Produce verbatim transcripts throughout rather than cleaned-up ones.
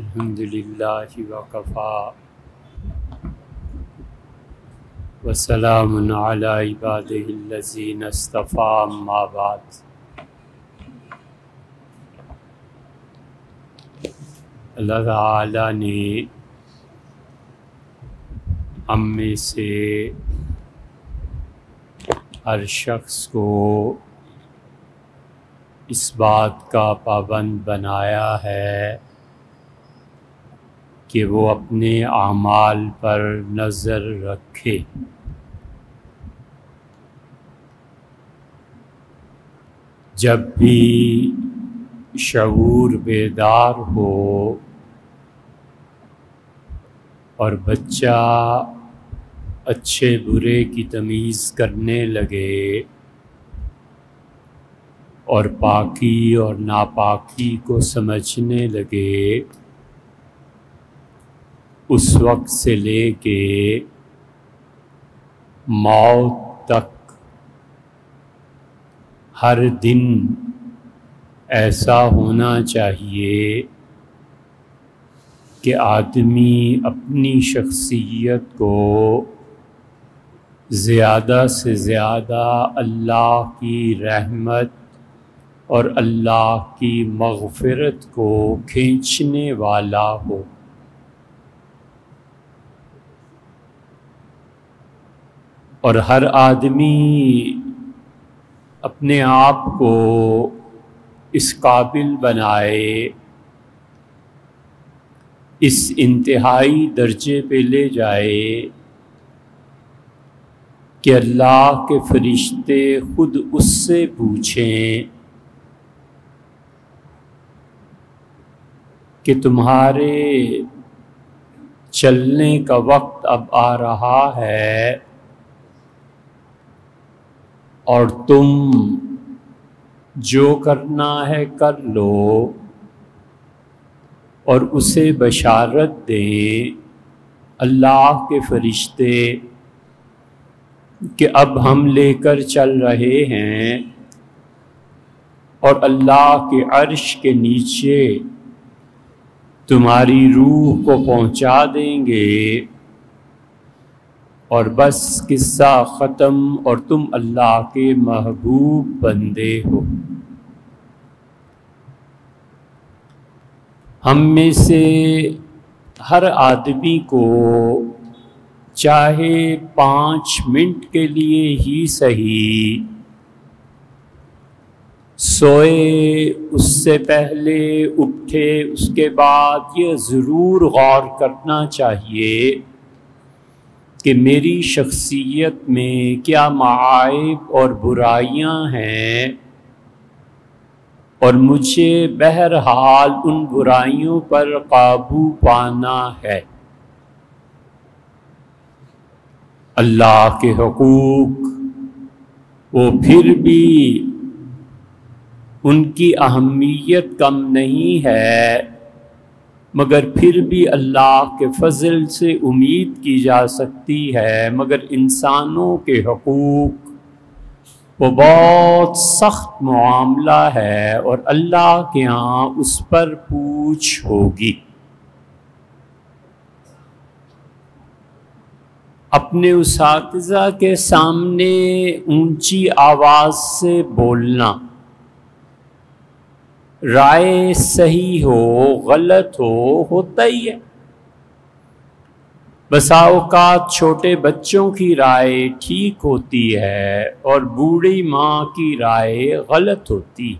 الحمدللہ وکفی وسلام علی عبادہ الذین اصطفی اما بعد۔ اللہ تعالیٰ نے ہم میں سے ہر شخص کو اس بات کا پابند بنایا ہے کہ وہ اپنے اعمال پر نظر رکھے۔ جب بھی شعور بیدار ہو اور بچہ اچھے برے کی تمیز کرنے لگے اور پاکی اور ناپاکی کو سمجھنے لگے، اس وقت سے لے کے موت تک ہر دن ایسا ہونا چاہیے کہ آدمی اپنی شخصیت کو زیادہ سے زیادہ اللہ کی رحمت اور اللہ کی مغفرت کو کھینچنے والا ہو۔ اور ہر آدمی اپنے آپ کو اس قابل بنائے، اس انتہائی درجے پہ لے جائے کہ اللہ کے فرشتے خود اس سے پوچھیں کہ تمہارے چلنے کا وقت اب آ رہا ہے اور تم جو کرنا ہے کر لو، اور اسے بشارت دیں اللہ کے فرشتے کہ اب ہم لے کر چل رہے ہیں اور اللہ کے عرش کے نیچے تمہاری روح کو پہنچا دیں گے، اور بس قصہ ختم اور تم اللہ کے محبوب بندے ہو۔ ہم میں سے ہر آدمی کو چاہے پانچ منٹ کے لیے ہی صحیح سوئے، اس سے پہلے اٹھے، اس کے بعد یہ ضرور غور کرنا چاہیے کہ میری شخصیت میں کیا معائب اور برائیاں ہیں، اور مجھے بہرحال ان برائیوں پر قابو پانا ہے۔ اللہ کے حقوق وہ پھر بھی ان کی اہمیت کم نہیں ہے، مگر پھر بھی اللہ کے فضل سے امید کی جا سکتی ہے، مگر انسانوں کے حقوق وہ بہت سخت معاملہ ہے اور اللہ کے ہاں اس پر پوچھ ہوگی۔ اپنے اساتذہ کے سامنے اونچی آواز سے بولنا، رائے صحیح ہو غلط ہو ہوتا ہی ہے۔ بسا اوقات چھوٹے بچوں کی رائے ٹھیک ہوتی ہے اور بوڑھی ماں کی رائے غلط ہوتی۔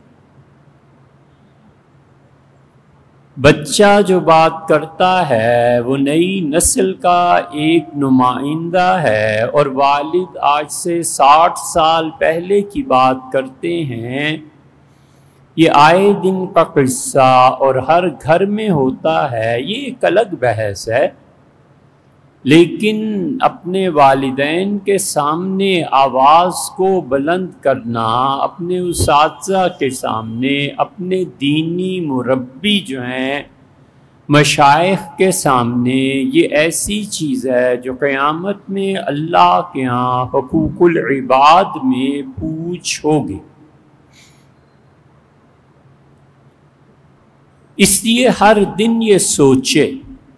بچہ جو بات کرتا ہے وہ نئی نسل کا ایک نمائندہ ہے، اور والد آج سے ساٹھ سال پہلے کی بات کرتے ہیں۔ یہ آئے دن کا قصہ اور ہر گھر میں ہوتا ہے، یہ ایک الگ بحث ہے، لیکن اپنے والدین کے سامنے آواز کو بلند کرنا، اپنے اساتذہ کے سامنے، اپنے دینی مربی جو ہیں مشائخ کے سامنے، یہ ایسی چیز ہے جو قیامت میں اللہ کے ہاں حقوق العباد میں پوچھ ہوگی۔ اس لیے ہر دن یہ سوچے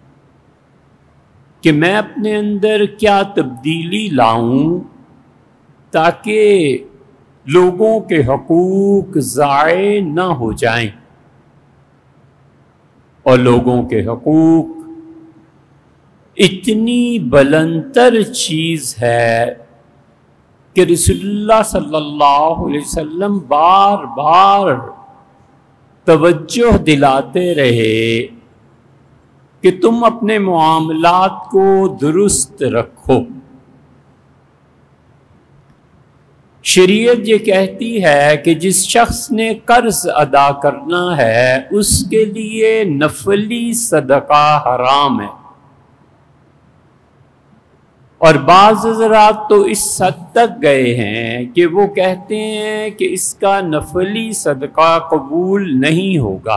کہ میں اپنے اندر کیا تبدیلی لاؤں تاکہ لوگوں کے حقوق ضائع نہ ہو جائیں، اور لوگوں کے حقوق اتنی بلندتر چیز ہے کہ رسول اللہ صلی اللہ علیہ وسلم بار بار توجہ دلاتے رہے کہ تم اپنے معاملات کو درست رکھو۔ شریعت یہ کہتی ہے کہ جس شخص نے قرض ادا کرنا ہے اس کے لیے نفلی صدقہ حرام ہے، اور بعض حضرات تو اس حد تک گئے ہیں کہ وہ کہتے ہیں کہ اس کا نفلی صدقہ قبول نہیں ہوگا۔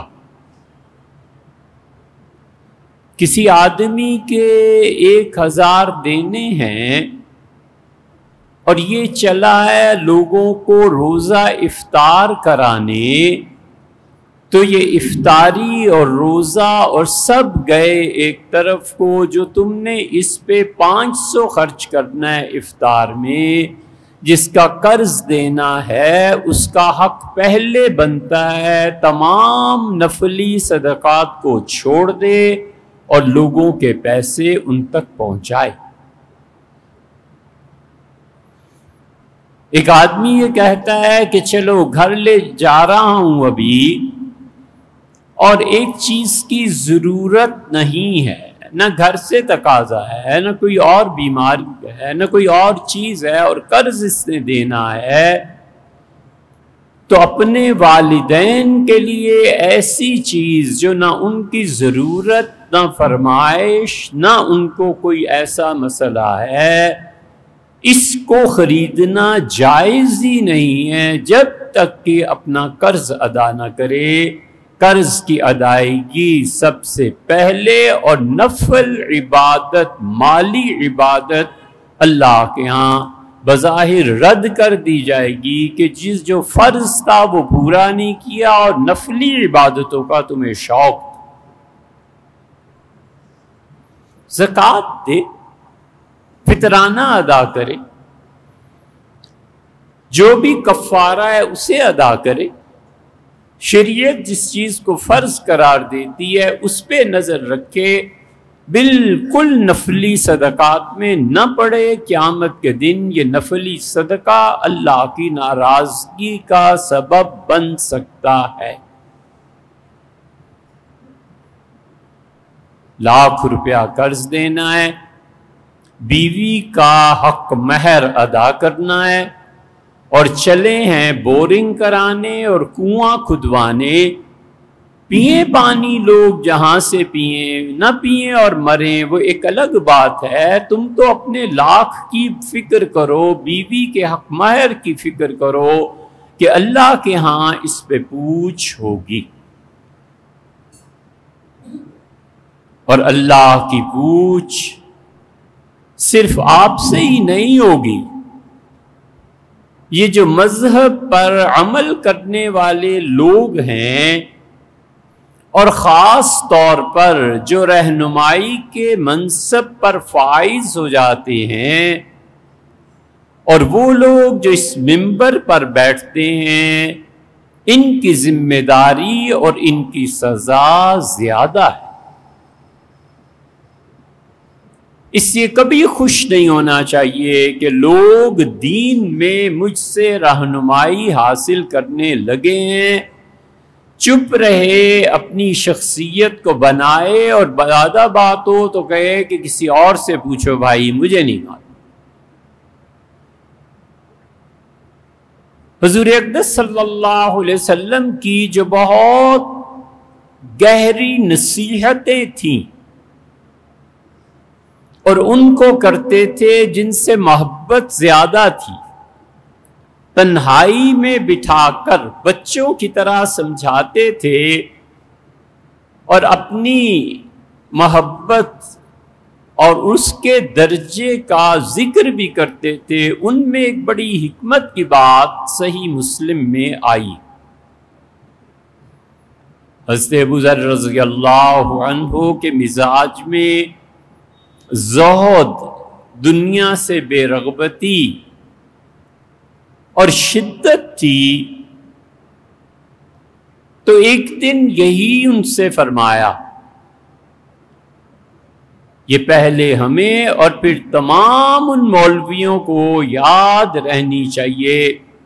کسی آدمی کے ایک ہزار دینے ہیں اور یہ چلا ہے لوگوں کو روزہ افطار کرانے، تو یہ افطاری اور روزہ اور سب گئے ایک طرف کو، جو تم نے اس پہ پانچ سو خرچ کرنا ہے افطار میں، جس کا قرض دینا ہے اس کا حق پہلے بنتا ہے تمام نفلی صدقات کو چھوڑ دے اور لوگوں کے پیسے ان تک پہنچائے۔ ایک آدمی یہ کہتا ہے کہ چلو گھر لے جا رہا ہوں ابھی، اور ایک چیز کی ضرورت نہیں ہے، نہ گھر سے تقاضا ہے، نہ کوئی اور بیماری ہے، نہ کوئی اور چیز ہے، اور قرض اس نے دینا ہے، تو اپنے والدین کے لیے ایسی چیز جو نہ ان کی ضرورت، نہ فرمائش، نہ ان کو کوئی ایسا مسئلہ ہے، اس کو خریدنا جائز ہی نہیں ہے جب تک کہ اپنا قرض ادا نہ کرے۔ قرض کی ادائیگی سب سے پہلے، اور نفل عبادت، مالی عبادت اللہ کے ہاں بظاہر رد کر دی جائے گی کہ جس جو فرض تھا وہ پورا نہیں کیا، اور نفلی عبادتوں کا تمہیں شوق۔ زکوٰۃ دے، فطرانہ ادا کرے، جو بھی کفارہ ہے اسے ادا کرے۔ شریعت جس چیز کو فرض قرار دیتی ہے اس پہ نظر رکھے، بالکل نفلی صدقات میں نہ پڑے۔ قیامت کے دن یہ نفلی صدقہ اللہ کی ناراضگی کا سبب بن سکتا ہے۔ لاکھ روپیہ قرض دینا ہے، بیوی کا حق مہر ادا کرنا ہے، اور چلے ہیں بورنگ کرانے اور کنواں کھدوانے۔ پئیں پانی لوگ جہاں سے پئیں، نہ پئیں اور مریں وہ ایک الگ بات ہے، تم تو اپنے لاکھ کی فکر کرو، بیوی کے حق مہر کی فکر کرو کہ اللہ کے ہاں اس پہ پوچھ ہوگی، اور اللہ کی پوچھ صرف آپ سے ہی نہیں ہوگی۔ یہ جو مذہب پر عمل کرنے والے لوگ ہیں، اور خاص طور پر جو رہنمائی کے منصب پر فائز ہو جاتے ہیں، اور وہ لوگ جو اس منبر پر بیٹھتے ہیں، ان کی ذمہ داری اور ان کی سزا زیادہ ہے۔ اس سے کبھی خوش نہیں ہونا چاہیے کہ لوگ دین میں مجھ سے رہنمائی حاصل کرنے لگے ہیں، چپ رہے، اپنی شخصیت کو بنائے، اور زیادہ بات ہو تو کہے کہ کسی اور سے پوچھو بھائی، مجھے نہیں معلوم۔ حضور اقدس صلی اللہ علیہ وسلم کی جو بہت گہری نصیحتیں تھیں، اور ان کو کرتے تھے جن سے محبت زیادہ تھی، تنہائی میں بٹھا کر بچوں کی طرح سمجھاتے تھے، اور اپنی محبت اور اس کے درجے کا ذکر بھی کرتے تھے۔ ان میں ایک بڑی حکمت کی بات صحیح مسلم میں آئی۔ حضرت ابو ذر رضی اللہ عنہ کے مزاج میں زہد، دنیا سے بے رغبتی اور شدت تھی، تو ایک دن یہی ان سے فرمایا، یہ پہلے ہمیں اور پھر تمام ان مولویوں کو یاد رہنی چاہیے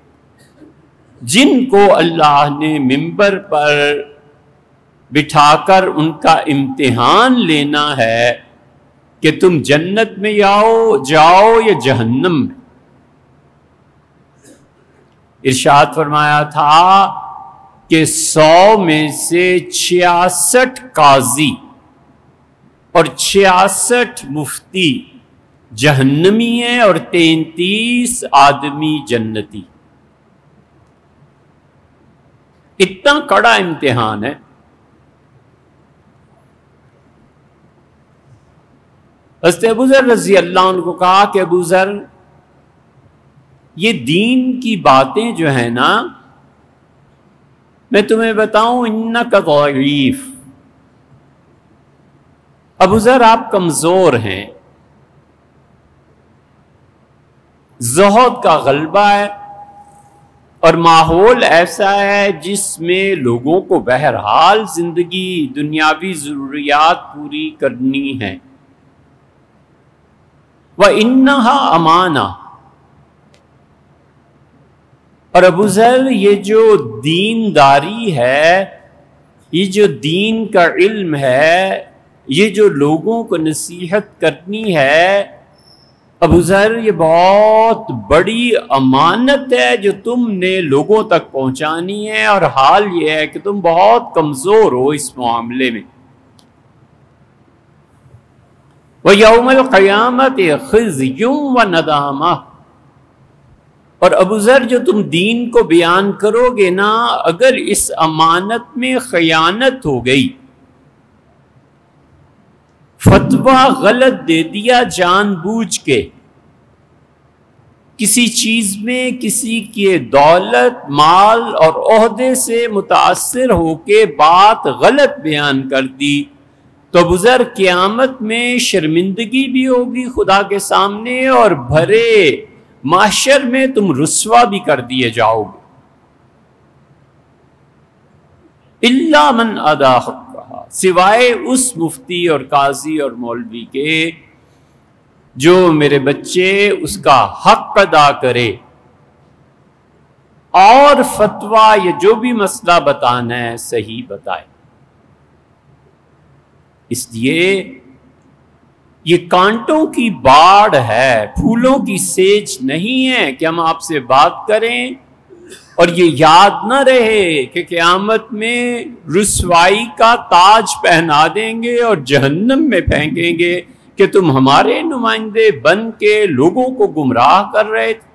جن کو اللہ نے منبر پر بٹھا کر ان کا امتحان لینا ہے کہ تم جنت میں جاؤ جاؤ یا جہنم میں۔ ارشاد فرمایا تھا کہ سو میں سے چھیاسٹھ قاضی اور چھیاسٹھ مفتی جہنمی ہیں اور تینتیس آدمی جنتی۔ اتنا کڑا امتحان ہے۔ حضرت ابو ذر رضی اللہ عنہ کو کہا کہ ابو ذر، یہ دین کی باتیں جو ہیں نا، میں تمہیں بتاؤں، انک ضعیف، ابو ذر آپ کمزور ہیں، زہد کا غلبہ ہے اور ماحول ایسا ہے جس میں لوگوں کو بہرحال زندگی دنیاوی ضروریات پوری کرنی ہے۔ وَإِنَّهَا أَمَانَةٌ، اور ابو ذر یہ جو دینداری ہے، یہ جو دین کا علم ہے، یہ جو لوگوں کو نصیحت کرنی ہے، ابو ذر یہ بہت بڑی امانت ہے جو تم نے لوگوں تک پہنچانی ہے، اور حال یہ ہے کہ تم بہت کمزور ہو اس معاملے میں۔ وَيَوْمَ الْقِيَامَةِ خِزْيٌ وَنَدَامَةٌ، اور ابو ذر جو تم دین کو بیان کرو گے نا، اگر اس امانت میں خیانت ہو گئی، فتویٰ غلط دے دیا جان بوجھ کے، کسی چیز میں کسی کی دولت، مال اور عہدے سے متاثر ہو کے بات غلط بیان کر دی، تو ابو ذر قیامت میں شرمندگی بھی ہوگی خدا کے سامنے، اور بھرے محشر میں تم رسوا بھی کر دیے جاؤ گے۔ الا من ادا حقھا، سوائے اس مفتی اور قاضی اور مولوی کے جو میرے بچے اس کا حق ادا کرے اور فتویٰ یا جو بھی مسئلہ بتانا ہے صحیح بتائے۔ اس لیے یہ کانٹوں کی باڑ ہے، پھولوں کی سیج نہیں ہے کہ ہم آپ سے بات کریں اور یہ یاد نہ رہے کہ قیامت میں رسوائی کا تاج پہنا دیں گے اور جہنم میں پھینکیں گے کہ تم ہمارے نمائندے بن کے لوگوں کو گمراہ کر رہے تھے۔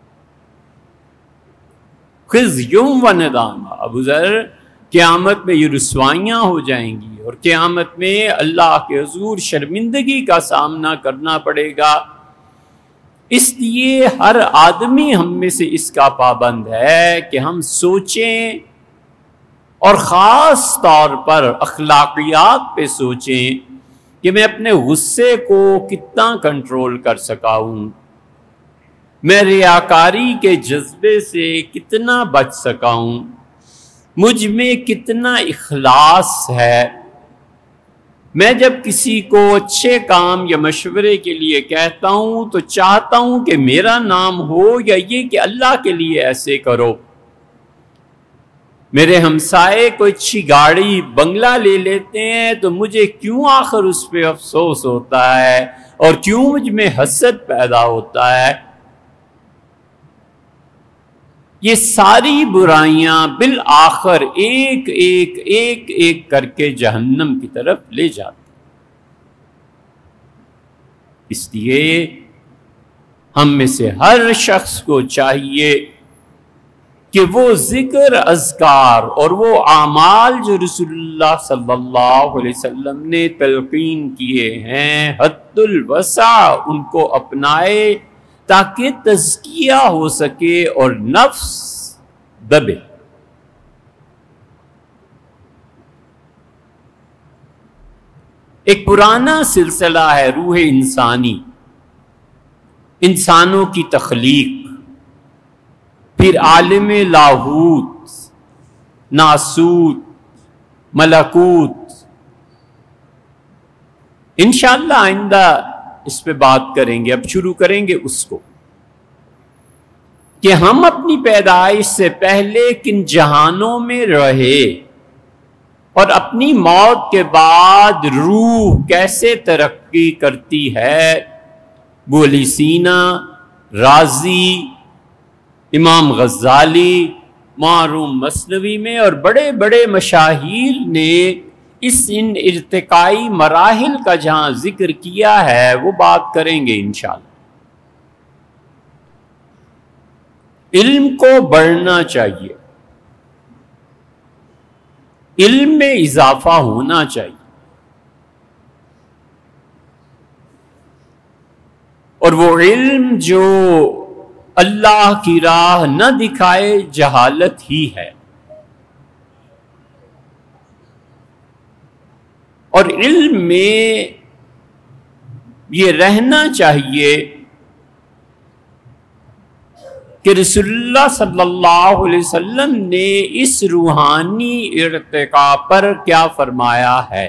خزی و ندامہ، ابو ذر قیامت میں یہ رسوائیاں ہو جائیں گی اور قیامت میں اللہ کے حضور شرمندگی کا سامنا کرنا پڑے گا۔ اس لیے ہر آدمی ہم میں سے اس کا پابند ہے کہ ہم سوچیں اور خاص طور پر اخلاقیات پہ سوچیں کہ میں اپنے غصے کو کتنا کنٹرول کر سکا ہوں، میں ریاکاری کے جذبے سے کتنا بچ سکا ہوں، مجھ میں کتنا اخلاص ہے، میں جب کسی کو اچھے کام یا مشورے کے لیے کہتا ہوں تو چاہتا ہوں کہ میرا نام ہو یا یہ کہ اللہ کے لیے ایسے کرو۔ میرے ہمسائے کو اچھی گاڑی بنگلہ لے لیتے ہیں تو مجھے کیوں آخر اس پہ افسوس ہوتا ہے اور کیوں مجھ میں حسد پیدا ہوتا ہے؟ یہ ساری برائیاں بالآخر ایک ایک ایک ایک کر کے جہنم کی طرف لے جاتی۔ اس لیے ہم میں سے ہر شخص کو چاہیے کہ وہ ذکر، اذکار اور وہ اعمال جو رسول اللہ صلی اللہ علیہ وسلم نے تلقین کیے ہیں حد الوسع ان کو اپنائے تاکہ تزکیہ ہو سکے اور نفس دبے۔ ایک پرانا سلسلہ ہے روح انسانی، انسانوں کی تخلیق، پھر عالم لاہوت، ناسوت، ملکوت۔ انشاءاللہ آئندہ اس پہ بات کریں گے، اب شروع کریں گے اس کو کہ ہم اپنی پیدائش سے پہلے کن جہانوں میں رہے اور اپنی موت کے بعد روح کیسے ترقی کرتی ہے۔ ابو علی سینا، رازی، امام غزالی، معروم مثنوی میں اور بڑے بڑے مشاہیر نے اس ان ارتقائی مراحل کا جہاں ذکر کیا ہے وہ بات کریں گے انشاءاللہ۔ علم کو بڑھنا چاہیے، علم میں اضافہ ہونا چاہیے، اور وہ علم جو اللہ کی راہ نہ دکھائے جہالت ہی ہے، اور علم میں یہ رہنا چاہیے کہ رسول اللہ صلی اللہ علیہ وسلم نے اس روحانی ارتقاء پر کیا فرمایا ہے۔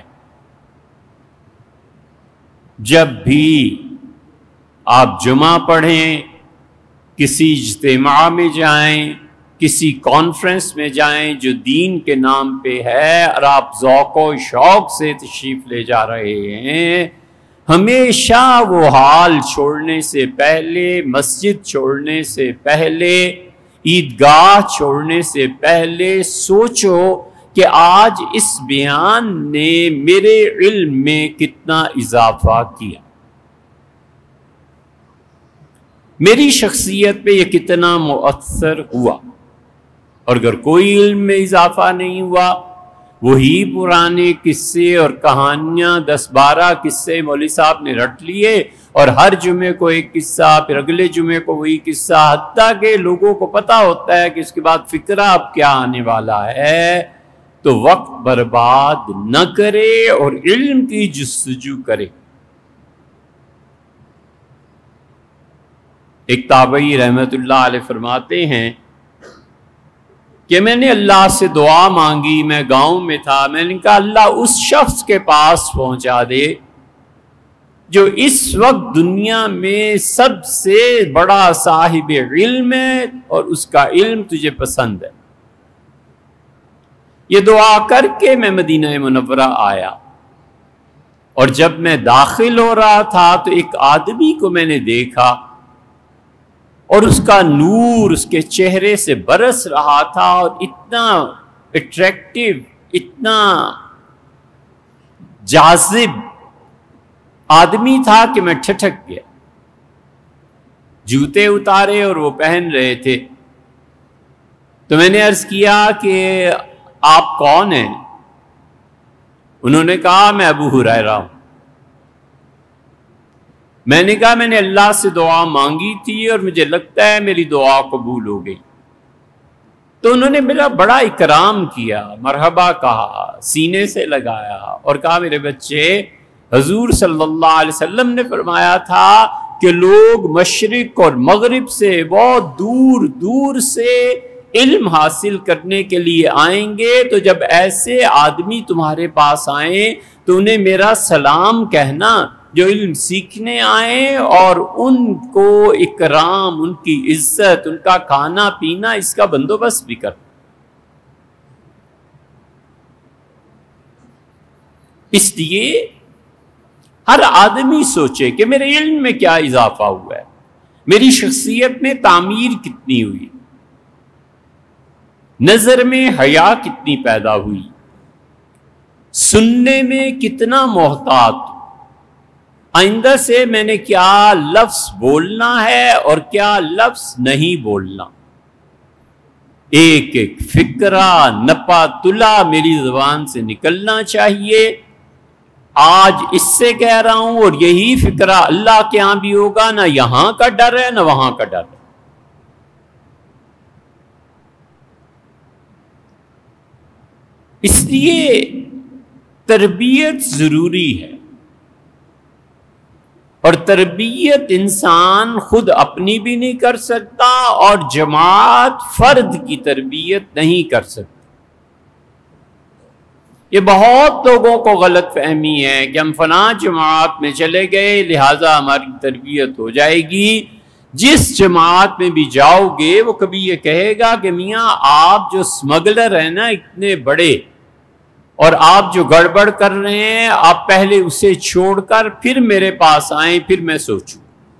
جب بھی آپ جمعہ پڑھیں، کسی اجتماع میں جائیں، کسی کانفرنس میں جائیں جو دین کے نام پہ ہے اور آپ ذوق و شوق سے تشریف لے جا رہے ہیں، ہمیشہ وہ حال چھوڑنے سے پہلے، مسجد چھوڑنے سے پہلے، عیدگاہ چھوڑنے سے پہلے سوچو کہ آج اس بیان نے میرے علم میں کتنا اضافہ کیا، میری شخصیت پہ یہ کتنا مؤثر ہوا۔ اور اگر کوئی علم میں اضافہ نہیں ہوا، وہی پرانے قصے اور کہانیاں، دس بارہ قصے مولوی صاحب نے رٹ لیے اور ہر جمعے کو ایک قصہ، پھر اگلے جمعے کو وہی قصہ، حتیٰ کہ لوگوں کو پتہ ہوتا ہے کہ اس کے بعد فکرہ اب کیا آنے والا ہے، تو وقت برباد نہ کرے اور علم کی جستجو کرے۔ ایک تابعی رحمت اللہ علیہ فرماتے ہیں کہ میں نے اللہ سے دعا مانگی، میں گاؤں میں تھا، میں نے کہا اللہ اس شخص کے پاس پہنچا دے جو اس وقت دنیا میں سب سے بڑا صاحب علم ہے اور اس کا علم تجھے پسند ہے۔ یہ دعا کر کے میں مدینہ منورہ آیا، اور جب میں داخل ہو رہا تھا تو ایک آدمی کو میں نے دیکھا اور اس کا نور اس کے چہرے سے برس رہا تھا، اور اتنا اٹریکٹیو، اتنا جاذب آدمی تھا کہ میں ٹھٹک گیا۔ جوتے اتارے اور وہ پہن رہے تھے، تو میں نے عرض کیا کہ آپ کون ہیں؟ انہوں نے کہا میں ابو ہریرہ ہوں۔ میں نے کہا میں نے اللہ سے دعا مانگی تھی اور مجھے لگتا ہے میری دعا قبول ہو گئی۔ تو انہوں نے میرا بڑا اکرام کیا، مرحبا کہا، سینے سے لگایا اور کہا میرے بچے، حضور صلی اللہ علیہ وسلم نے فرمایا تھا کہ لوگ مشرق اور مغرب سے بہت دور دور سے علم حاصل کرنے کے لیے آئیں گے، تو جب ایسے آدمی تمہارے پاس آئیں تو انہیں میرا سلام کہنا، جو علم سیکھنے آئیں، اور ان کو اکرام، ان کی عزت، ان کا کھانا پینا، اس کا بندوبست بھی کر۔ اس لیے ہر آدمی سوچے کہ میرے علم میں کیا اضافہ ہوا ہے، میری شخصیت میں تعمیر کتنی ہوئی، نظر میں حیا کتنی پیدا ہوئی، سننے میں کتنا محتاط، آئندہ سے میں نے کیا لفظ بولنا ہے اور کیا لفظ نہیں بولنا، ایک ایک فکرہ نپا تلا میری زبان سے نکلنا چاہیے۔ آج اس سے کہہ رہا ہوں اور یہی فکرہ اللہ کے ہاں بھی ہوگا، نہ یہاں کا ڈر ہے نہ وہاں کا ڈر ہے۔ اس لیے تربیت ضروری ہے۔ اور تربیت انسان خود اپنی بھی نہیں کر سکتا اور جماعت فرد کی تربیت نہیں کر سکتا۔ یہ بہت لوگوں کو غلط فہمی ہے کہ ہم فلاں جماعت میں چلے گئے لہٰذا ہماری تربیت ہو جائے گی۔ جس جماعت میں بھی جاؤ گے وہ کبھی یہ کہے گا کہ میاں آپ جو اسمگلر ہیں نا اتنے بڑے، اور آپ جو گڑبڑ کر رہے ہیں آپ پہلے اسے چھوڑ کر پھر میرے پاس آئیں، پھر میں سوچوں۔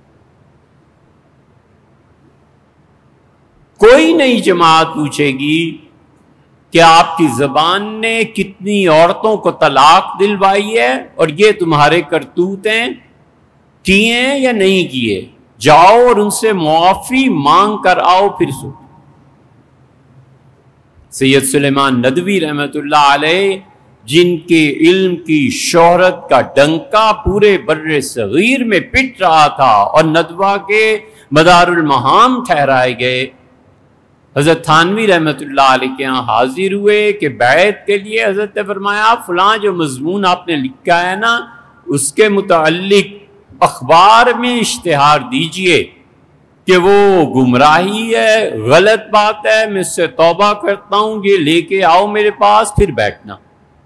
کوئی نئی جماعت پوچھے گی کہ آپ کی زبان نے کتنی عورتوں کو طلاق دلوائی ہے اور یہ تمہارے کرتوت ہیں، کیے ہیں یا نہیں کیے، جاؤ اور ان سے معافی مانگ کر آؤ پھر سو۔ سید سلیمان ندوی رحمۃ اللہ علیہ جن کے علم کی شہرت کا ڈنکا پورے بر صغیر میں پٹ رہا تھا اور ندوہ کے مدار المہام ٹھہرائے گئے، حضرت تھانوی رحمۃ اللہ علیہ کے یہاں حاضر ہوئے کہ بیعت کے لیے حضرت نے فرمایا فلاں جو مضمون آپ نے لکھا ہے نا اس کے متعلق اخبار میں اشتہار دیجئے کہ وہ گمراہی ہے، غلط بات ہے، میں اس سے توبہ کرتا ہوں، یہ لے کے آؤ میرے پاس پھر بیٹھنا۔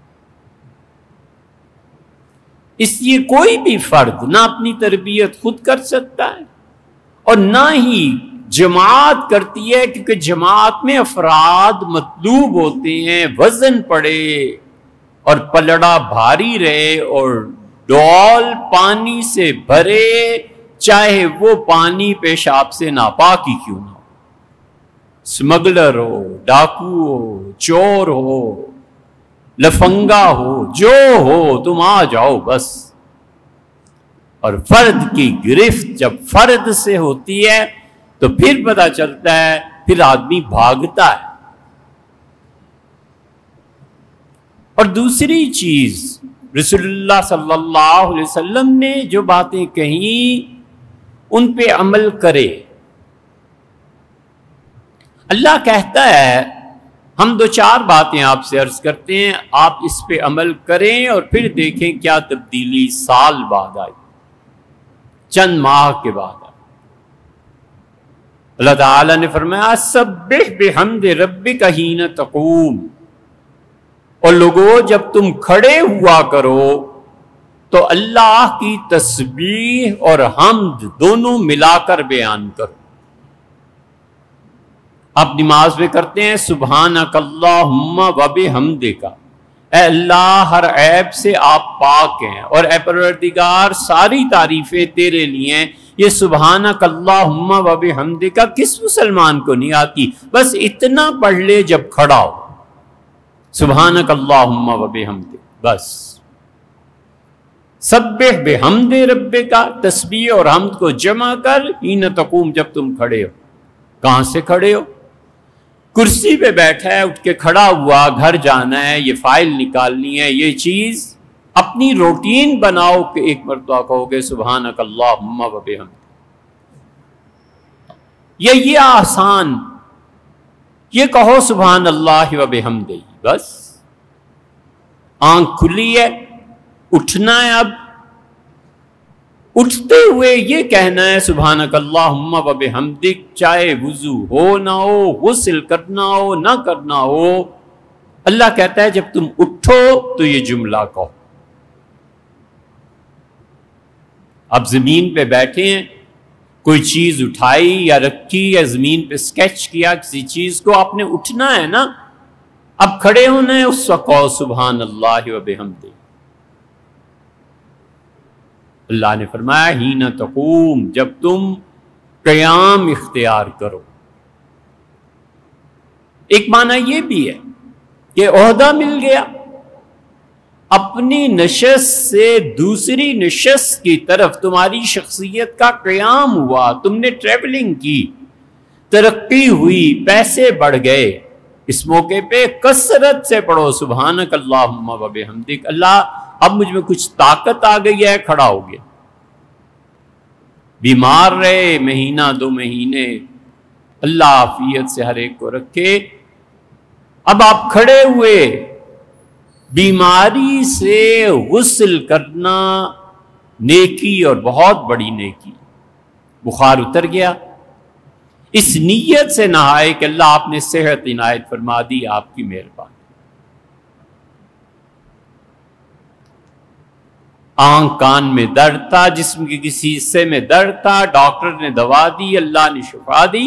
اس لیے کوئی بھی فرد نہ اپنی تربیت خود کر سکتا ہے اور نہ ہی جماعت کرتی ہے، کیونکہ جماعت میں افراد مطلوب ہوتے ہیں، وزن پڑے اور پلڑا بھاری رہے اور ڈول پانی سے بھرے، چاہے وہ پانی پیشاب سے ناپاک ہی کیوں نہ ہو، اسمگلر ہو، ڈاکو ہو، چور ہو، لفنگا ہو، جو ہو تم آ جاؤ بس۔ اور فرد کی گرفت جب فرد سے ہوتی ہے تو پھر پتہ چلتا ہے، پھر آدمی بھاگتا ہے۔ اور دوسری چیز رسول اللہ صلی اللہ علیہ وسلم نے جو باتیں کہیں ان پہ عمل کرے۔ اللہ کہتا ہے ہم دو چار باتیں آپ سے عرض کرتے ہیں، آپ اس پہ عمل کریں اور پھر دیکھیں کیا تبدیلی سال بعد آئی، چند ماہ کے بعد آئی۔ اللہ تعالیٰ نے فرمایا سبح بحمد ربک حین تقوم، اور لوگوں جب تم کھڑے ہوا کرو تو اللہ کی تسبیح اور حمد دونوں ملا کر بیان کرو۔ آپ نماز میں کرتے ہیں سبحانک اللہم و بحمدک، اے اللہ ہر عیب سے آپ پاک ہیں اور اے پروردگار ساری تعریفیں تیرے لیے ہیں۔ یہ سبحانک اللہم و بحمدک کس مسلمان کو نہیں آتی؟ بس اتنا پڑھ لے جب کھڑا ہو، سبحانک اللہم و بحمدک، بس۔ سبح بحمد ربک، تسبیح اور حمد کو جمع کر، حین تقوم جب تم کھڑے ہو۔ کہاں سے کھڑے ہو؟ کرسی پہ بیٹھا ہے، اٹھ کے کھڑا ہوا، گھر جانا ہے، یہ فائل نکالنی ہے، یہ چیز اپنی روٹین بناؤ کہ ایک مرتبہ کہو گے سبحانک اللہم و بحمدک۔ یہ یہ آسان، یہ کہو سبحان اللہ و بحمدہ، بس۔ آنکھ کھلی ہے، اٹھنا ہے، اب اٹھتے ہوئے یہ کہنا ہے سبحانک اللہم و بحمدک، چاہے وضو ہو نہ ہو، غسل کرنا ہو نہ کرنا ہو۔ اللہ کہتا ہے جب تم اٹھو تو یہ جملہ کہو۔ اب زمین پہ بیٹھے ہیں، کوئی چیز اٹھائی یا رکھی یا زمین پہ سکیچ کیا کسی چیز کو، آپ نے اٹھنا ہے نا، اب کھڑے ہونا ہے، اس وقت کہو سبحان اللہ و بحمدہ۔ اللہ نے فرمایا حین تقوم، جب تم قیام اختیار کرو۔ ایک معنی یہ بھی ہے کہ عہدہ مل گیا، اپنی نشست سے دوسری نشست کی طرف تمہاری شخصیت کا قیام ہوا، تم نے ٹریولنگ کی، ترقی ہوئی، پیسے بڑھ گئے۔ اس موقع پہ کثرت سے پڑھو سبحانک اللہم و بحمدک، اللہ اب مجھ میں کچھ طاقت آ گئی ہے، کھڑا ہو گیا۔ بیمار رہے مہینہ دو مہینے، اللہ عافیت سے ہر ایک کو رکھے۔ اب آپ کھڑے ہوئے، بیماری سے غسل کرنا نیکی اور بہت بڑی نیکی، بخار اتر گیا، اس نیت سے نہائے کہ اللہ آپ نے صحت عنایت فرما دی، آپ کی مہربانی۔ آنکھ کان میں درد تھا، جسم کے کسی حصے میں درد تھا، ڈاکٹر نے دوا دی، اللہ نے شفا دی،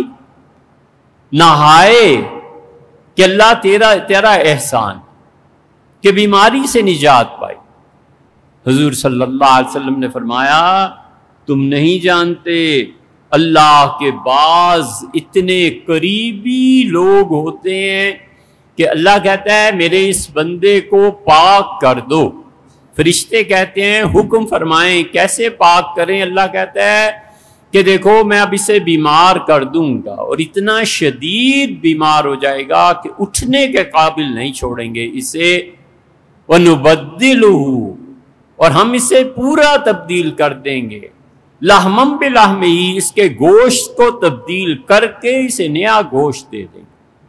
نہائے کہ اللہ تیرا تیرا احسان کہ بیماری سے نجات پائی۔ حضور صلی اللہ علیہ وسلم نے فرمایا تم نہیں جانتے اللہ کے بعض اتنے قریبی لوگ ہوتے ہیں کہ اللہ کہتا ہے میرے اس بندے کو پاک کر دو، فرشتے کہتے ہیں حکم فرمائیں کیسے پاک کریں، اللہ کہتا ہے کہ دیکھو میں اب اسے بیمار کر دوں گا اور اتنا شدید بیمار ہو جائے گا کہ اٹھنے کے قابل نہیں چھوڑیں گے اسے، وَنُبَدِّلُهُ اور ہم اسے پورا تبدیل کر دیں گے، لحمم بلحم ہی اس کے گوشت کو تبدیل کر کے اسے نیا گوشت دے دیں گے،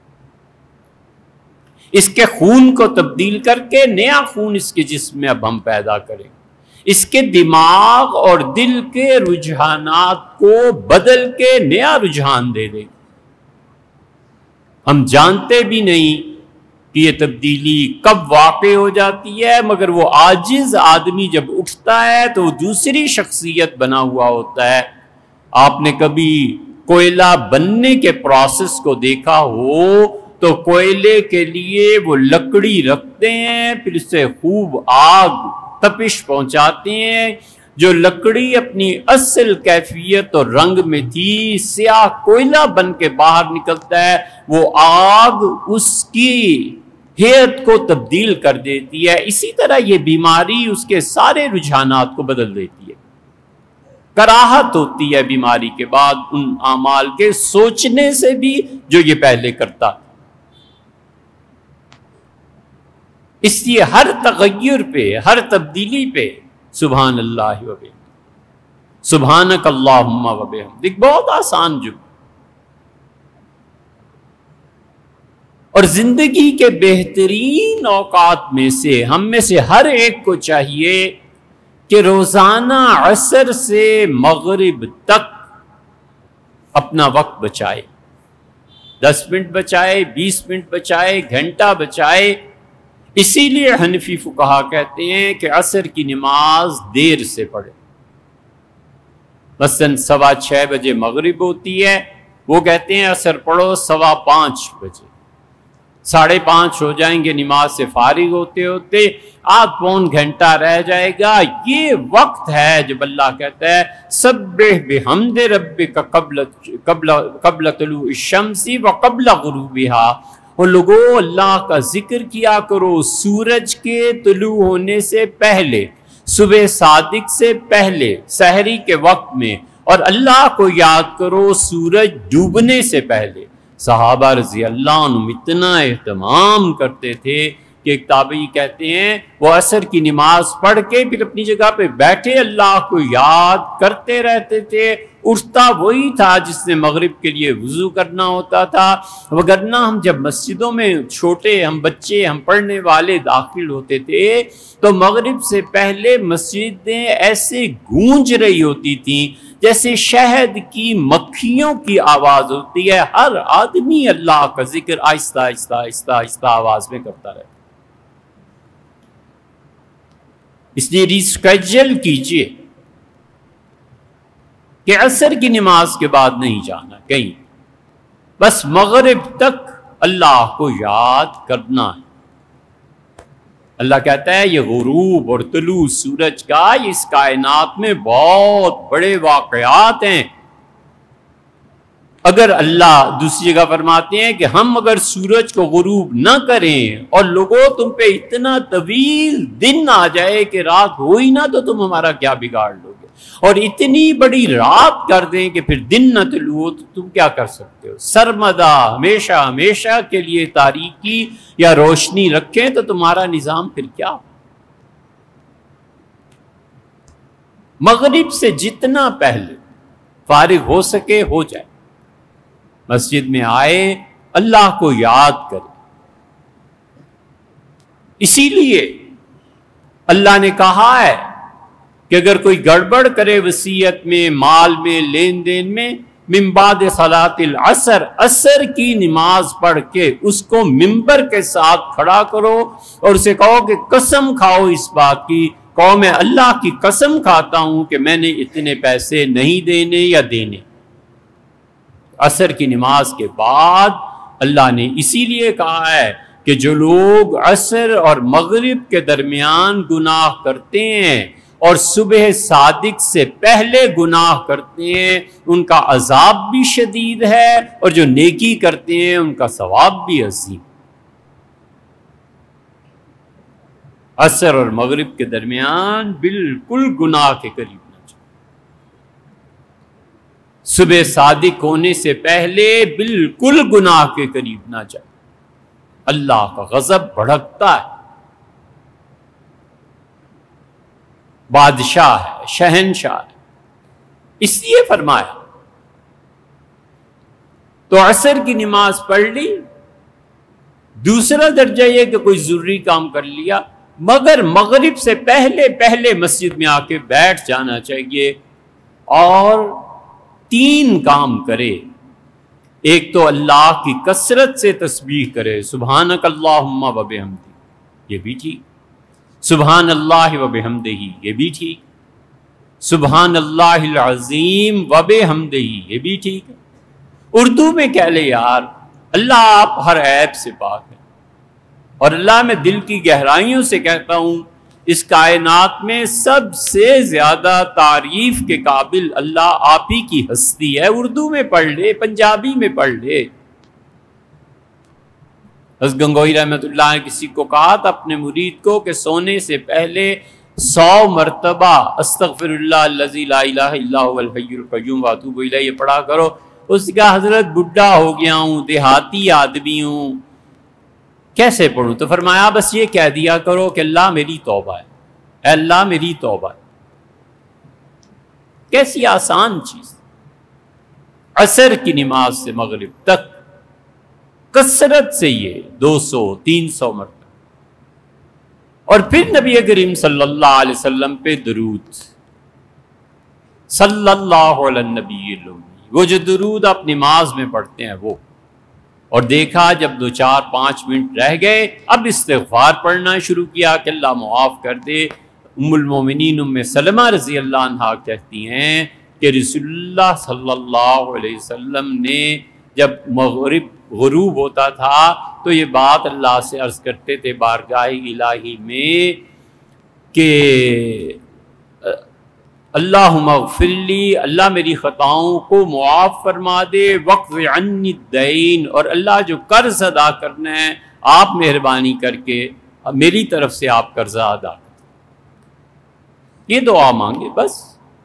اس کے خون کو تبدیل کر کے نیا خون اس کے جسم میں اب ہم پیدا کریں، اس کے دماغ اور دل کے رجحانات کو بدل کے نیا رجحان دے دیں۔ ہم جانتے بھی نہیں کہ یہ تبدیلی کب واقع ہو جاتی ہے، مگر وہ عاجز آدمی جب اٹھتا ہے تو وہ دوسری شخصیت بنا ہوا ہوتا ہے۔ آپ نے کبھی کوئلہ بننے کے پروسیس کو دیکھا ہو تو کوئلے کے لیے وہ لکڑی رکھتے ہیں، پھر اس سے خوب آگ تپش پہنچاتے ہیں، جو لکڑی اپنی اصل کیفیت اور رنگ میں تھی سیاہ کوئلہ بن کے باہر نکلتا ہے، وہ آگ اس کی ہیئت کو تبدیل کر دیتی ہے۔ اسی طرح یہ بیماری اس کے سارے رجحانات کو بدل دیتی ہے، کراہت ہوتی ہے بیماری کے بعد ان اعمال کے سوچنے سے بھی جو یہ پہلے کرتا۔ اس لیے ہر تغیر پہ، ہر تبدیلی پہ سبحان اللہ و بحمدہ، سبحانک اللہم و بحمدک، ایک بہت آسان جملہ۔ اور زندگی کے بہترین اوقات میں سے ہم میں سے ہر ایک کو چاہیے کہ روزانہ عصر سے مغرب تک اپنا وقت بچائے، دس منٹ بچائے، بیس منٹ بچائے، گھنٹہ بچائے۔ اسی لیے حنفی فقہا کہتے ہیں کہ عصر کی نماز دیر سے پڑھے، مثلاً سوا چھ بجے مغرب ہوتی ہے، وہ کہتے ہیں عصر پڑھو سوا پانچ بجے، ساڑھے پانچ ہو جائیں گے نماز سے فارغ ہوتے ہوتے، آدھ پون گھنٹہ رہ جائے گا۔ یہ وقت ہے جب اللہ کہتا ہے سبح بحمد ربک قبل قبل قبل طلوع الشمس وقبل غروبها، اور لوگوں اللہ کا ذکر کیا کرو سورج کے طلوع ہونے سے پہلے، صبح صادق سے پہلے، سحری کے وقت میں، اور اللہ کو یاد کرو سورج ڈوبنے سے پہلے۔ صحابہ رضی اللہ عنہ اتنا اہتمام کرتے تھے کہ ایک تابعی کہتے ہیں وہ عصر کی نماز پڑھ کے پھر اپنی جگہ پہ بیٹھے اللہ کو یاد کرتے رہتے تھے، اٹھتا وہی تھا جس نے مغرب کے لیے وضو کرنا ہوتا تھا، وگرنہ ہم جب مسجدوں میں چھوٹے ہم بچے ہم پڑھنے والے داخل ہوتے تھے تو مغرب سے پہلے مسجدیں ایسے گونج رہی ہوتی تھیں جیسے شہد کی مکھیوں کی آواز ہوتی ہے، ہر آدمی اللہ کا ذکر آہستہ آہستہ آہستہ آہستہ آواز میں کرتا رہتا۔ اس لیے ریسکیجل کیجئے کہ عصر کی نماز کے بعد نہیں جانا کہیں، بس مغرب تک اللہ کو یاد کرنا ہے۔ اللہ کہتا ہے یہ غروب اور طلوع سورج کا اس کائنات میں بہت بڑے واقعات ہیں۔ اگر اللہ دوسری جگہ فرماتے ہیں کہ ہم اگر سورج کو غروب نہ کریں اور لوگوں تم پہ اتنا طویل دن آ جائے کہ رات ہو ہی نہ تو تم ہمارا کیا بگاڑ لو گے، اور اتنی بڑی رات کر دیں کہ پھر دن نہ طلوع ہو تو تم کیا کر سکتے ہو، سرمدہ ہمیشہ ہمیشہ کے لیے تاریکی یا روشنی رکھیں تو تمہارا نظام پھر کیا۔ مغرب سے جتنا پہلے فارغ ہو سکے ہو جائے، مسجد میں آئے اللہ کو یاد کرے۔ اسی لیے اللہ نے کہا ہے کہ اگر کوئی گڑبڑ کرے وصیت میں، مال میں، لین دین میں، من بعد صلاۃ العصر، عصر کی نماز پڑھ کے اس کو ممبر کے ساتھ کھڑا کرو اور اسے کہو کہ قسم کھاؤ اس بات کی، کہو میں اللہ کی قسم کھاتا ہوں کہ میں نے اتنے پیسے نہیں دینے یا دینے۔ عصر کی نماز کے بعد اللہ نے اسی لیے کہا ہے کہ جو لوگ عصر اور مغرب کے درمیان گناہ کرتے ہیں اور صبح صادق سے پہلے گناہ کرتے ہیں ان کا عذاب بھی شدید ہے، اور جو نیکی کرتے ہیں ان کا ثواب بھی عظیم۔ عصر اور مغرب کے درمیان بالکل گناہ کے قریب نہ جاؤ، صبح صادق ہونے سے پہلے بالکل گناہ کے قریب نہ جاؤ، اللہ کا غضب بھڑکتا ہے۔ بادشاہ ہے، شہنشاہ ہے، اس لیے فرمایا۔ تو عصر کی نماز پڑھ لی، دوسرا درجہ یہ کہ کوئی ضروری کام کر لیا، مگر مغرب سے پہلے پہلے مسجد میں آ کے بیٹھ جانا چاہیے، اور تین کام کرے۔ ایک تو اللہ کی کثرت سے تسبیح کرے، سبحانک اللہم و بحمدک، یہ بھی ٹھیک، سبحان اللہ و بحمدہ، یہ بھی ٹھیک، سبحان اللہ العظیم و بحمدہ، یہ بھی ٹھیک ہے۔ اردو میں کہہ لے یار، اللہ آپ ہر عیب سے پاک ہے، اور اللہ میں دل کی گہرائیوں سے کہتا ہوں اس کائنات میں سب سے زیادہ تعریف کے قابل اللہ آپ ہی کی ہستی ہے۔ اردو میں پڑھ لے، پنجابی میں پڑھ لے۔ حضرت گنگوئی رحمۃ اللہ نے کسی کو کہا تھا اپنے مرید کو کہ سونے سے پہلے سو مرتبہ استغفر اللہ الذی لا الہ الا هو الحی القیوم واتوب الیہ پڑھا کرو۔ اس کا حضرت بڈھا ہو گیا ہوں، دیہاتی آدمی ہوں، کیسے پڑھوں؟ تو فرمایا بس یہ کہہ دیا کرو کہ اللہ میری توبہ ہے، اے اللہ میری توبہ ہے۔ کیسی آسان چیز۔ عصر کی نماز سے مغرب تک کثرت سے یہ دو سو تین سو مرتبہ، اور پھر نبی کریم صلی اللہ علیہ وسلم پہ درود، صلی اللہ علیہ النبی الامی، وہ جو درود آپ نماز میں پڑھتے ہیں وہ۔ اور دیکھا جب دو چار پانچ منٹ رہ گئے اب استغفار پڑھنا شروع کیا کہ اللہ معاف کر دے۔ ام المومنین ام سلمہ رضی اللہ عنہا کہتی ہیں کہ رسول اللہ صلی اللہ علیہ وسلم نے جب مغرب غروب ہوتا تھا تو یہ بات اللہ سے عرض کرتے تھے بارگاہ الہی میں کہ اللہم اغفر لی، اللہ میری خطاؤں کو معاف فرما دے، واقض عنی الدین، اور اللہ جو قرض ادا کرنا ہے آپ مہربانی کر کے میری طرف سے آپ قرض ادا کریں۔ یہ دعا مانگے بس۔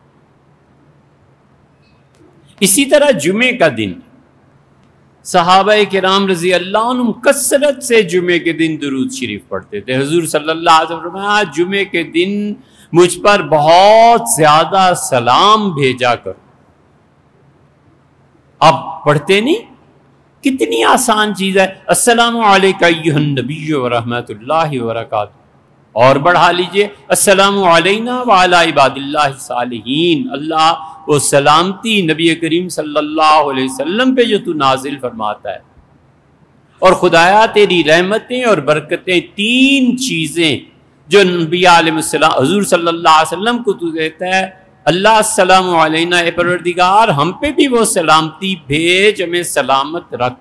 اسی طرح جمعے کا دن صحابہ کرام رضی اللہ عنہم کثرت سے جمعے کے دن درود شریف پڑھتے تھے۔ حضور صلی اللہ علیہ وسلم فرمایا جمعے کے دن مجھ پر بہت زیادہ سلام بھیجا کرو۔ اب پڑھتے نہیں؟ کتنی آسان چیز ہے۔ السلام علیکہ ایھا النبی ورحمۃ اللہ وبرکاتہ، اور بڑھا لیجئے السلام علینا وعلی عباد اللہ الصالحین، اللہ وہ سلامتی نبی کریم صلی اللہ علیہ وسلم پہ جو تو نازل فرماتا ہے، اور خدایا تیری رحمتیں اور برکتیں تین چیزیں جو نبی علیہ السلام حضور صلی اللہ علیہ وسلم کو تو دیتا ہے، اللہ السلام علینا، اے پروردگار ہم پہ بھی وہ سلامتی بھیج، ہمیں سلامت رکھ۔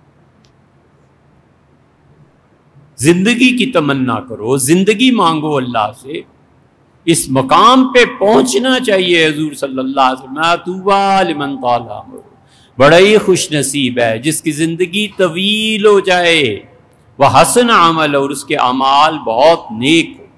زندگی کی تمنا کرو، زندگی مانگو اللہ سے، اس مقام پہ پہنچنا چاہیے۔ حضور صلی اللہ علیہ وسلم طوبی لمن طال عمرہ، بڑا ہی خوش نصیب ہے جس کی زندگی طویل ہو جائے، وہ حسن عمل، اور اس کے اعمال بہت نیک ہو۔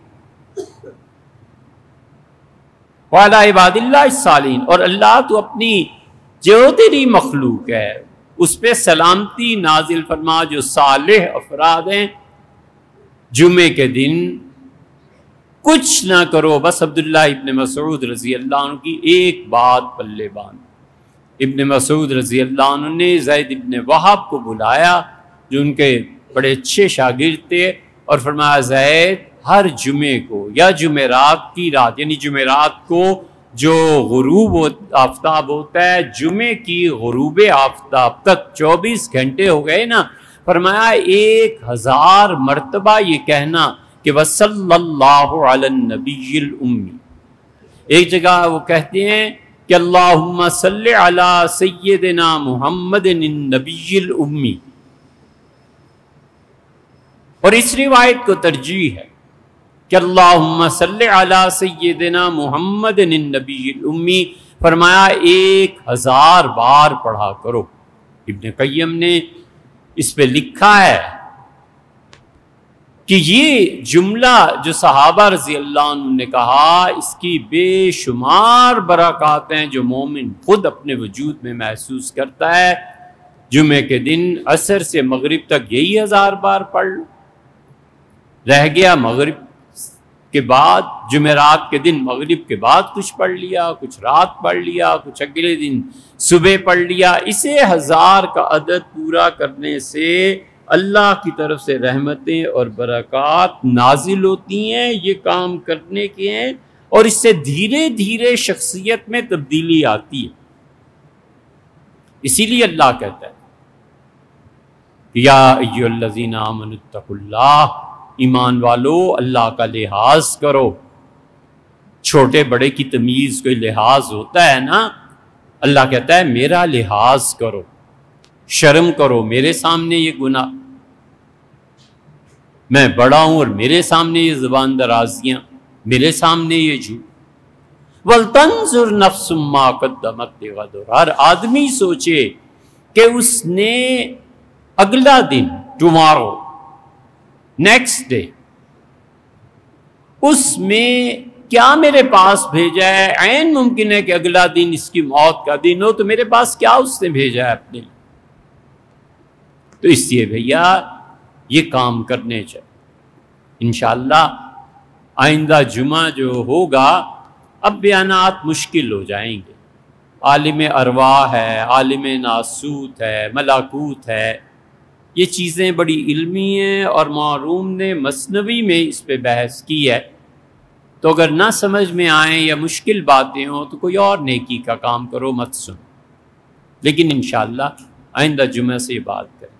وعلی عباد اللہ الصالحین، اور اللہ تو اپنی جو تیری مخلوق ہے اس پہ سلامتی نازل فرما جو صالح افراد ہیں۔ جمعے کے دن کچھ نہ کرو، بس عبداللہ ابن مسعود رضی اللہ عنہ کی ایک بات پلے باندھ۔ ابن مسعود رضی اللہ عنہ نے زید ابن وہب کو بلایا جو ان کے بڑے اچھے شاگرد تھے، اور فرمایا زید ہر جمعے کو یا جمعرات کی رات، یعنی جمعرات کو جو غروب آفتاب ہوتا ہے، جمعے کی غروب آفتاب تک چوبیس گھنٹے ہو گئے نا، فرمایا ایک ہزار مرتبہ یہ کہنا کہ وصلی اللہ علی النبی الامی۔ ایک جگہ وہ کہتے ہیں کہ اللہم صلی علی سیدنا محمد النبی الامی، اور اس روایت کو ترجیح ہے کہ اللہم صلی علی سیدنا محمد النبی الامی، فرمایا ایک ہزار بار پڑھا کرو۔ ابن قیم نے اس پہ لکھا ہے کہ یہ جملہ جو صحابہ رضی اللہ عنہ نے کہا، اس کی بے شمار برکات ہیں جو مومن خود اپنے وجود میں محسوس کرتا ہے۔ جمعے کے دن عصر سے مغرب تک یہی ہزار بار پڑھ لو، رہ گیا مغرب کے بعد، جمعرات کے دن مغرب کے بعد کچھ پڑھ لیا، کچھ رات پڑھ لیا، کچھ اگلے دن صبح پڑھ لیا۔ اسے ہزار کا عدد پورا کرنے سے اللہ کی طرف سے رحمتیں اور برکات نازل ہوتی ہیں، یہ کام کرنے کے ہیں، اور اس سے دھیرے دھیرے شخصیت میں تبدیلی آتی ہے۔ اسی لیے اللہ کہتا ہے یا ایھا الذین آمنوا اتقوا اللہ، ایمان والو اللہ کا لحاظ کرو۔ چھوٹے بڑے کی تمیز کوئی لحاظ ہوتا ہے نا، اللہ کہتا ہے میرا لحاظ کرو، شرم کرو، میرے سامنے یہ گناہ، میں بڑا ہوں اور میرے سامنے یہ زبان درازیاں، میرے سامنے یہ جھوٹ۔ وَلْتَنْظُرْ نَفْسٌ مَّا قَدَّمَتْ لِغَدٍ، ہر آدمی سوچے کہ اس نے اگلا دن، ٹمارو، نیکسٹ ڈے، اس میں کیا میرے پاس بھیجا ہے۔ عین ممکن ہے کہ اگلا دن اس کی موت کا دن ہو، تو میرے پاس کیا اس نے بھیجا ہے اپنے لیے۔ تو اس لیے بھیا یہ کام کرنے چاہیے۔ انشاءاللہ آئندہ جمعہ جو ہوگا، اب بیانات مشکل ہو جائیں گے، عالم ارواح ہے، عالم ناسوت ہے، ملاکوت ہے، یہ چیزیں بڑی علمی ہیں، اور معروم نے مثنوی میں اس پہ بحث کی ہے۔ تو اگر نہ سمجھ میں آئیں یا مشکل باتیں ہوں تو کوئی اور نیکی کا کام کرو، مت سنو، لیکن انشاءاللہ آئندہ جمعہ سے یہ بات کریں۔